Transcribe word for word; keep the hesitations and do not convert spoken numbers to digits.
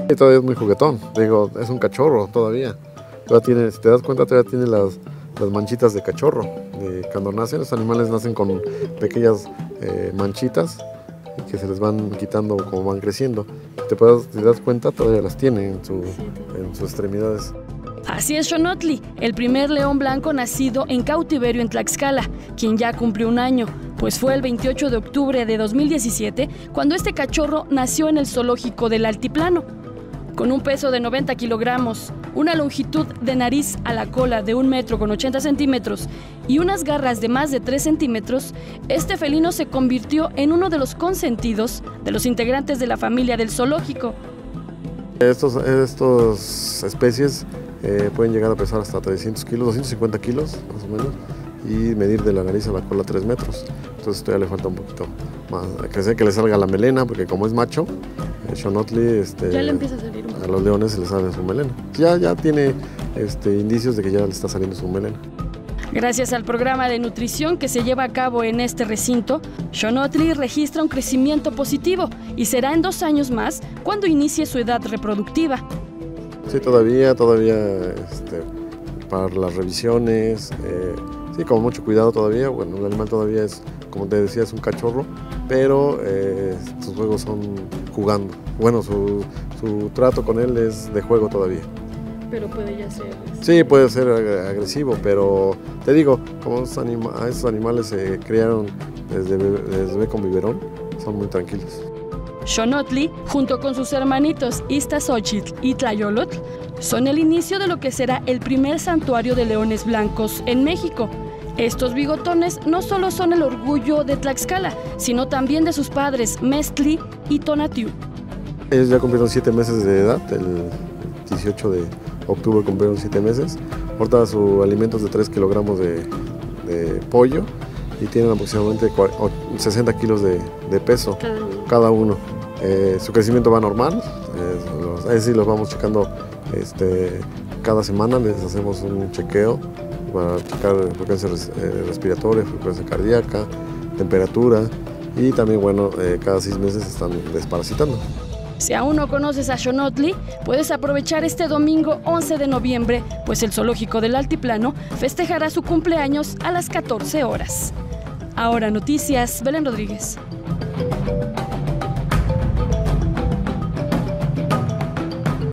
Y todavía es muy juguetón, digo, es un cachorro todavía. Todavía tiene, si te das cuenta, todavía tiene las, las manchitas de cachorro. De cuando nacen, los animales nacen con pequeñas eh, manchitas y que se les van quitando como van creciendo. Si te, puedes, si te das cuenta, todavía las tiene en, su, en sus extremidades. Así es Xonotli, el primer león blanco nacido en cautiverio en Tlaxcala, quien ya cumplió un año, pues fue el veintiocho de octubre de dos mil diecisiete cuando este cachorro nació en el zoológico del Altiplano. Con un peso de noventa kilogramos, una longitud de nariz a la cola de un metro con ochenta centímetros y unas garras de más de tres centímetros, este felino se convirtió en uno de los consentidos de los integrantes de la familia del zoológico. Estos, estos especies eh, pueden llegar a pesar hasta trescientos kilos, doscientos cincuenta kilos más o menos, y medir de la nariz a la cola tres metros. Entonces todavía le falta un poquito más, que sea que le salga la melena, porque como es macho, el Xonotli, este, ya le empieza a salir un poco. A los leones se les sale su melena. Ya, ya tiene este, indicios de que ya le está saliendo su melena. Gracias al programa de nutrición que se lleva a cabo en este recinto, Xonotli registra un crecimiento positivo y será en dos años más cuando inicie su edad reproductiva. Sí, todavía, todavía este, para las revisiones, eh, sí, con mucho cuidado todavía. Bueno, el animal todavía es, como te decía, es un cachorro, pero eh, sus juegos son jugando. Bueno, su, su trato con él es de juego todavía. Pero puede ya ser... Sí, puede ser agresivo, pero te digo, como esos, anima esos animales se criaron desde bebé, desde bebé con biberón, son muy tranquilos. Xonotli, junto con sus hermanitos Iztaccíhuatl y Tlayolotl, son el inicio de lo que será el primer santuario de leones blancos en México. Estos bigotones no solo son el orgullo de Tlaxcala, sino también de sus padres Mestli y Tonatiuh. Ellos ya cumplieron siete meses de edad, el dieciocho de octubre cumplieron siete meses. Ahorita su alimento es de tres kilogramos de, de pollo y tienen aproximadamente sesenta kilos de, de peso cada uno. Cada uno. Eh, su crecimiento va normal, eh, los, es decir, los vamos checando este, cada semana, les hacemos un chequeo para checar frecuencia eh, respiratoria, frecuencia cardíaca, temperatura y también, bueno, eh, cada seis meses están desparasitando. Si aún no conoces a Xonotli, puedes aprovechar este domingo once de noviembre, pues el zoológico del Altiplano festejará su cumpleaños a las catorce horas. Ahora Noticias, Belén Rodríguez.